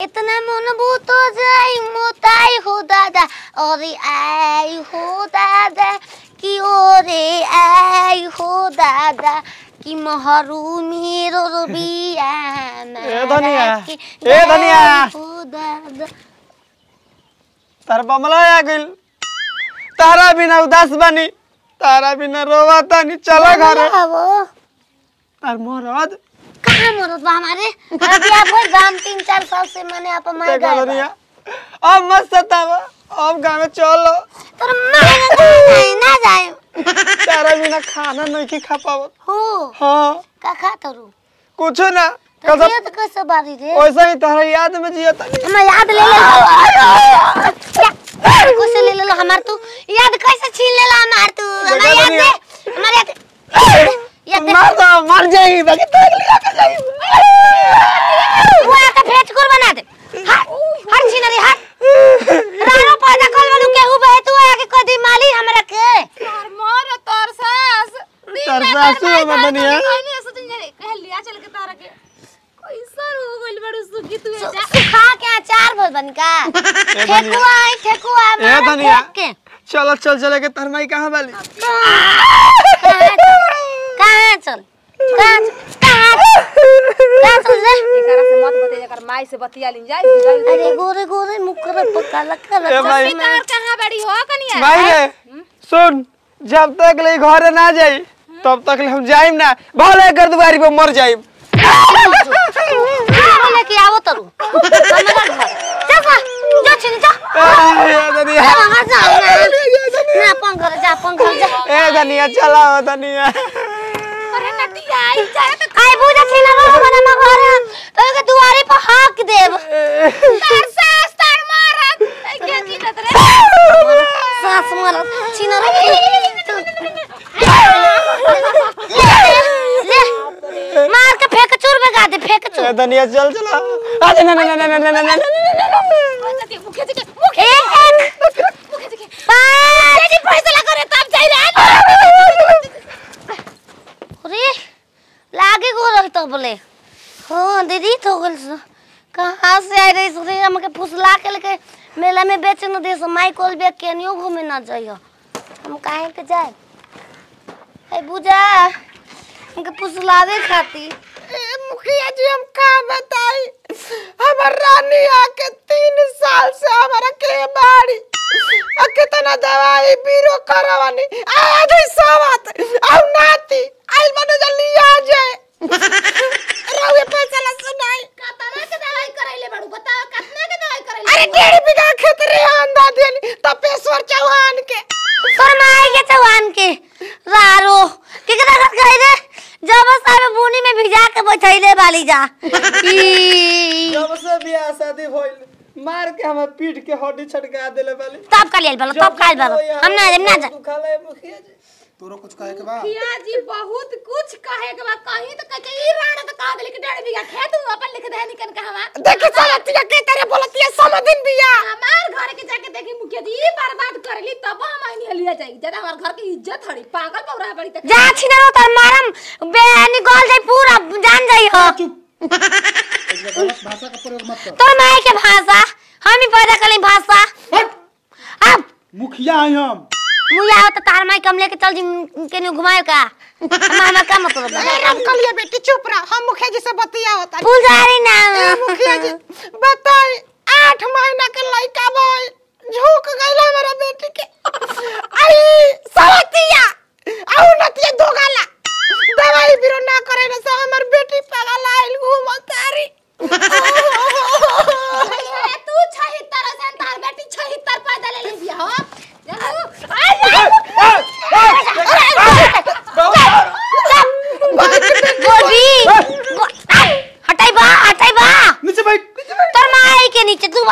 इतना मन भूतो जाई मोताई हो दादा अरे आई हो दादा कि ओरे आई हो दादा कि महरु मेरो बिया ए धनिया हो दादा तार बमला आ गइल तारा बिना उदास बानी तारा बिना रोवाता नहीं चला घर तार मोरद कहाँ मरद बा हमारे अभी आप कोई गांव 3-4 साल से मैंने आप मार गए अब मत सतावा अब गांव में चलो तर मारे ना जाए तारा बिना खाना नहीं की खा पावत हो हां का खा तरू कुछ ना कसम तो कैसे बारी रे वैसा ही तारा याद में जियता हम याद ले कैसे ले लो हमार तू याद कैसे छीन लेला हमार तू हमार याद हमार याद मर जाएगी बाकी तो लिया के जाएगी वो आके फेच कर बना दे हर छिनरी हट रानो पैदा कर वालू केहू बहे तू आके कदी माली हमरा के तोर मोर तोर सास में बनिया कहने सोचन जे कह लिया चल के तारा के कैसन हो गइल बड़ू सुखी तू जा खा के अचार भर बन का ठेकुआ ए धनिया चलो चले के तरमाई कहां वाली कहां चल रे एकरा से मत बते एकर माई से बतिया लिन जाई अरे गोरे मुकर पका लखा तार कहां बड़ी हो कनिया भाई रे सुन जब तक ले घर ना जाई तब तक ले हम जाइम ना भले कर दुआरी पे मर जाइम बोले कि आवो तरू हमरा घर जा छिन जा ए धनिया ना अपन घर जा ए धनिया चला धनिया अरे नटिया आई जा आई बुझा छिन रो हमरा घर तो के दुआरे पे हाक देब तार सास तार मारत के गिनत रे सास मारत छिन रो ले मार के फेंक चूर बेगा दे फेंक चूर ए धनिया चला अरे ना मुखे जी मुखे जी पाँच फैसला करे तब जाई रे अरे लागे गो रहता बोले हाँ दीदी तो गल कहाँ से आई रही सुनी हमके फुसला के लेके मेला में बेचे न दे माई कोल बे केनियो घूमे ना जाइयो हम काहे के जाए ए बुझा हमके फुसलावे खाती मुखिया जी हम का बताई हमर रानी आके 3 साल से हमारा के बाड़ी आ कितना दवाई बीरो करवानी आज ही सवात औ नाती आइल बने जल्दी आ जाए रउए पैसा ला सुनाई कतना के दवाई करैले बड़ू बताओ कतना के दवाई करैले अरे 1.5 बीघा खेत रे अंदा देली तपेश्वर चौहान के तोर माई के चौहान के रारो के कदा गई रे जब सारे बूनी में भिजा के बैठैले वाली जा जब से बियाह शादी होइल मार के हम पीठ के हड्डी छटका देले वाली तब का लेल बालो तब काल बालो हम ना जा तू खाले मुखिया जी तोरो कुछ कहे के बा मुखिया जी बहुत कुछ कहे के बा कहीं तो कहे ई राणा तो कह देले कि 1.5 बीघा खेत अपन लिख दे निकन कहवा देखे चलतिया के तेरे बोलतिया समदिन बिया हमार घर के जाके देखी मुखिया जी ई बर्बाद करली तब हम आइनी लिया जाई जदा हमार घर की इज्जत हड़ी पागल पौरा बड़ी तक जा छिना तर मारम बे निकल जाई पूरा जान जाई हो गलत भाषा का प्रयोग मत कर तोर माई के भाषा हम ही पैदा कली भाषा अब मुखिया आई हम मुया तो तार माई कम लेके चल जी केनु घुमाए का हमारा का मतलब है हम कलिए बेटी चुप रह हम मुखिया जी से बतिया होता पुजारी ना मुखिया जी बताई 8 महीना के लड़का बोल झुक गइल हमारा बेटी के आई सवतिया आउ नतिया दोगाला दवाई बिरो ना करे न से हमर बेटी पागल आइल घुमतारी अरे तू 76 से तार बेटी 76 पैदा ले लिया हो हटाई बा नीचे बैठ तोर माई के नीचे तू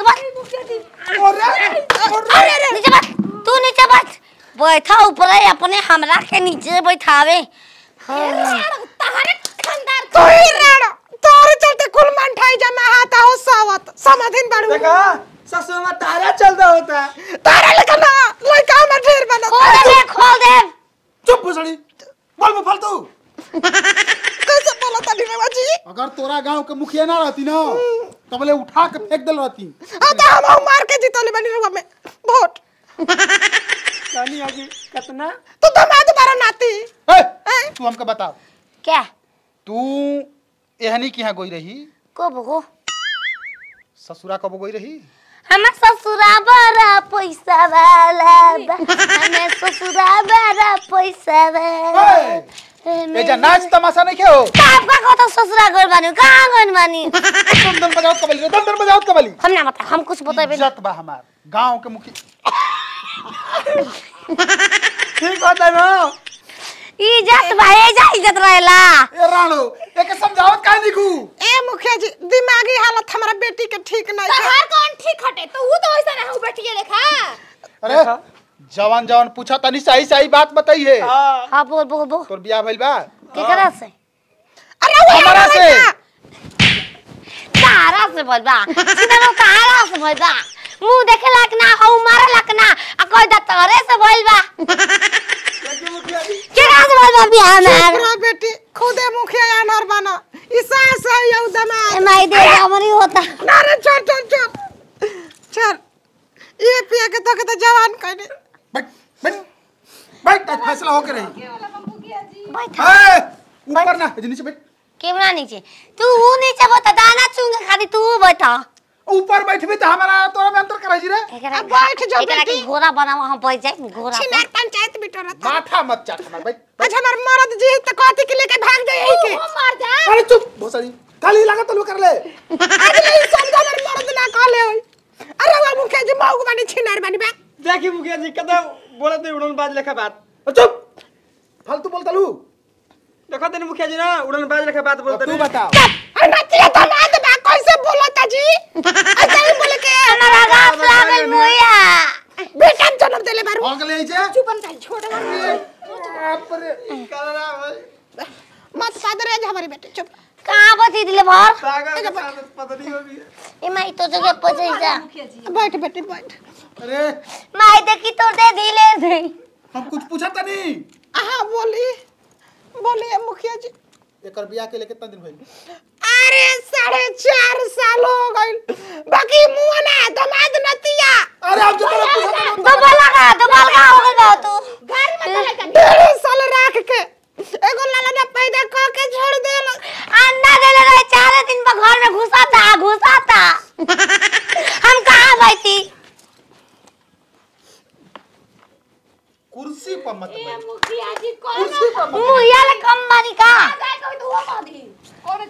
नीचे बैठ तू नीचे बैठ बैठा ऊपर अपने हमरा के नीचे बैठावे तहरे खंदार तो ही राणा तोरे चलते कुल मन ठाई जमा हाता हो सवत समाधीन बाड़ू देखा ससुर में तारा चलता होता तारा लेकिन ना लड़का में ढेर बना खोल दे चुप भोसड़ी बोल में फालतू कैसे बोला ताली रे बाजी अगर तोरा गांव के मुखिया ना रहती ना तो बोले उठा के फेंक देल रहती। आ तो हम मार के जीतले बनी रुआ में वोट। रानी आगे कितना तू दामाद बारा नाती। तू हमके बता, क्या तू एहनी की यहाँ गई रही? कब हो ससुरा कब गई रही? हमें ससुरा बड़ा पैसा वाला बा, हमें ससुरा बड़ा पैसा वाला। ए जा नाच तमाशा नहीं खेओ। आपका कतो ससुरा घर बानी, कहाँ घर बानी? दम बजाओ कबली रे, दम बजाओ कबली। हम ना बता, हम कुछ बताबे नहीं। इज्जत बा हमार गांव के मुखी। ठीक होता ना इज्जत भाई इज्जत रहेला। ए राणो एके समझावत काहे निकू? ए मुखिया जी दिमागी हालत हमारा बेटी के ठीक नहीं है। तहार कौन ठीक हटे तो वो तो वैसा ना हो बेटिए लेखा। अरे जवान जवान पूछा तनी सही सही बात बताइए। हां हाँ बोल बोल बोल। तोर बियाह भइल बा? केकरा से? अरे वो हमारा से। तारा से बोल बा, सीधा तारा से बोल बा। मुंह देखे लायक ना, हौ मारे लायक ना, आ कोई दा तोरे से बोल बा। केकरा से बोल बा बियाह में? पूरा बेटी खुदे मुखिया अनर बना। ई सास है यौ दामाद। ए माई दे हमरी होता। ना रे चल चल चल चल ये पिया के तो जवान कहने बैठ बैठ बैठ, आज फैसला होके रही। बैठ ए ऊपर ना, नीचे बैठ। केवना नीचे तू नीचे बता, दाना चुंगा खाली तू बैठा। ऊपर बैठबे त हमारा तोरा में अंतर कराई जी रे। एकरा बैठ जा एकरा बेटी। की घोड़ा बनावा, हम बैठ जाए घोड़ा छिनार पर। पंचायत बिटोरा था। माथा मत चाट हमार, बैठ। आज हमार मर्द जी त कहती कि लेके भाग जाए यही के। वो मार जा। अरे चुप भोसड़ी, खाली लागत लो कर ले। आज ले सब हमार मर्द ना कहले होई। अरे वो मुखिया जी मौग बानी छिनार बानी बा। देखी मुखिया जी कदा बोलत नहीं उड़न बाज लेखा बात। चुप फालतू बोलता लू। देखो तनी मुखिया जी ना उड़न बाज लेखा बात बोलत तू बताओ। नतिया दामाद बा कैसे बोलता जी? ऐसा ही बोले के हमारा गाछ लागल मोया। बेटा जन्म देले बारू। हो गले जे चुपन चल छोड़ दे। बाप रे। मत पादरे हमारी बेटी चुप। कहां बची दिले भर? पागल के साथ पता नहीं होगी। ए माई तो जगह पहुंच जा। बैठ बेटी बैठ। अरे माई देखी तो दे दिले दे। हम कुछ पूछा त नहीं। हां बोली बोलिए मुखिया जी। एकर बियाह के लिए कितना दिन भइल? अरे 4.5 साल हो गइल। बाकी मुंह ना दामाद नतिया। अरे हम जो तोरा पूछा त दबा लगा हो गइल बा तू। घर में तो लेकर 1.5 साल राख के एगो लाला पैदा क के छोड़ देल। अंडा देले रहे 4 दिन पर घर में घुसा था। हम कहां बैठी? कुर्सी पर मत ए बैठ। मुखिया जी कौन कुर्सी पर मत मुहिया ले कम बानी का? जाए कोई तो वो मार दी। और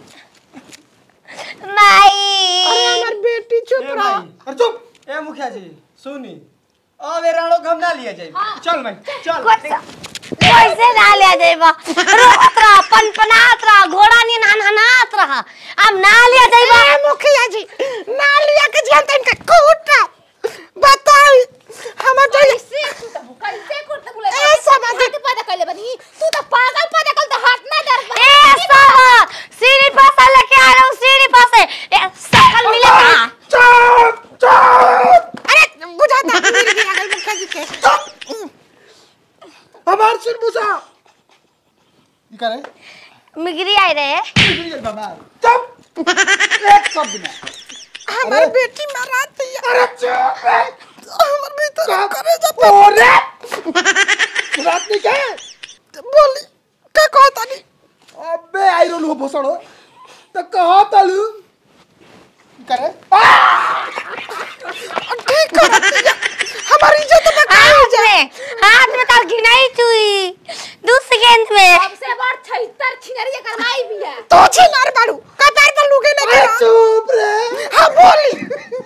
माई अरे हमार बेटी चुप ए रह। भाई अरे चुप। ए मुखिया जी सुनी अब ए राणो घम ना लिया जाए। चल भाई चल। कैसे ना ले जाइबा? रोत रहा, पनपनात रहा, घोड़ा नी नानात रहा। अब ना ले जाइबा। ए मुखिया जी ना लिया के जानते इनका कूटा बताई हमर जो कैसे कुर्ता बोले? ए समाधि हाथ पैदा कर ले बनी। तू तो पागल पैदा कर तो हाथ ना डर। ए सब सीढ़ी पर से लेके आ रहा हूं, सीढ़ी पर से। ए सकल मिलेगा। चुप चुप। अरे बुझाता मिल गया अगर मुखिया जी के। हमार सिर मुसा। ई करे? मिगरी आई रहे। चुप। एक शब्द ना। हमार बेटी मराती है। अरे चुप। हमर भीतर करे जाता। ओरे रात में क्या है? बोली का कहता नहीं। अबे आई रोलू भोसड़ो तो कहा तलू करे। ठीक करती है हमारी इज्जत में हाथ में तार घिनाई चुई 2 सेकंड में। सबसे बड़ 76 छिनरिया करवाई भी है। तो छिनार बाड़ू कपार पर लुगे न अरे चुप रे। हां बोली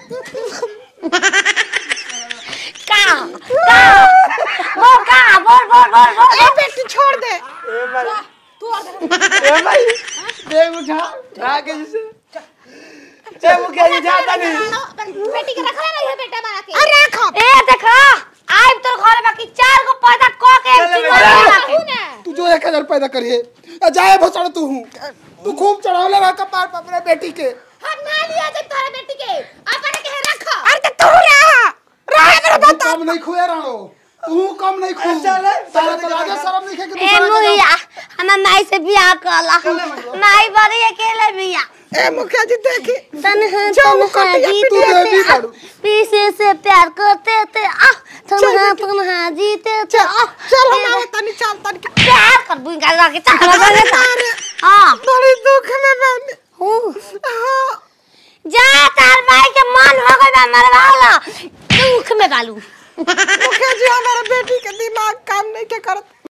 बोल। ए बेटी छोड़ दे। ए भाई तू और दे। ए भाई देख उठा राके से। ए मुखिया जी जाता नहीं। बेटी के रखला नहीं है बेटा मारा के। अरे रखो ए देखा आइब तोर घर बाकी 4 को पैदा क के तू जो 1000 पैदा करिए जाए भोसड़ तू खूब चढ़ावले रहा कपार पर अपने बेटी के। हम ना लिया जब तोरा बेटी के अपने के रखो। अरे तो तू रहा मेरा तू कम नहीं खुए राणो, तू कम नहीं खू। चले सारा तो लागे शर्म नहीं खे कि ए मुहिया हम माई से बियाह कला। माई बड़ी अकेले बियाह ए मुखिया जी देखी तन्हा चौकटिया जीते बेटी थे करू। पीछे से प्यार करते थे तन्हा जीते थे चल हम आओ तनी चल तनी प्यार कर बुंगा जाके चल हां बड़ी दुख में बानी हां जा तार भाई के मन हो गया मरवाला दुख में बालू मुखिया जी हमारा बेटी के दिमाग काम नहीं के करत